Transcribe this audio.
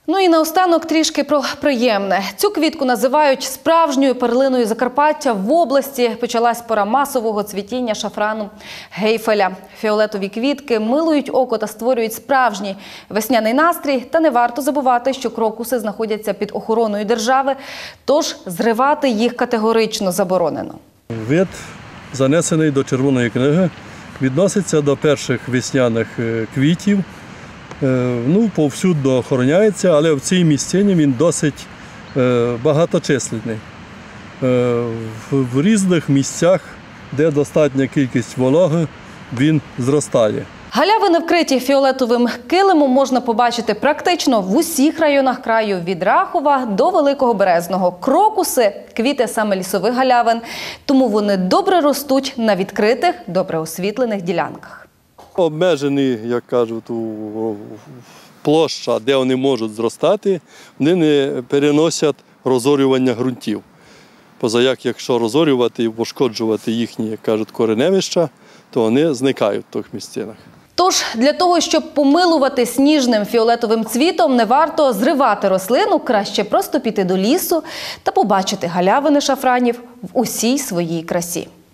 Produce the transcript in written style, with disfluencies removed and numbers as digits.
Ну і наостанок трішки про приємне. Цю квітку називають справжньою перлиною Закарпаття. В області почалась пора масового цвітіння шафрану гейфеля. Фіолетові квітки милують око та створюють справжній весняний настрій. Та не варто забувати, що крокуси знаходяться під охороною держави, тож зривати їх категорично заборонено. Вид, занесений до Червоної книги, відноситься до перших весняних квітів. Повсюдно охороняється, але в цій місцині він досить багаточисленний. В різних місцях, де достатня кількість вологи, він зростає. Галявини, вкриті фіолетовим килимом, можна побачити практично в усіх районах краю – від Рахова до Великого Березного. Крокуси – квіти саме лісових галявин, тому вони добре ростуть на відкритих, добре освітлених ділянках. Обмежені, як кажуть, площа, де вони можуть зростати, вони не переносять розорювання ґрунтів. Позаяк, якщо розорювати і пошкоджувати їхні, як кажуть, кореневища, то вони зникають в тих місцинах. Тож, для того, щоб помилувати сніжним фіолетовим цвітом, не варто зривати рослину, краще просто піти до лісу та побачити галявини шафранів в усій своїй красі.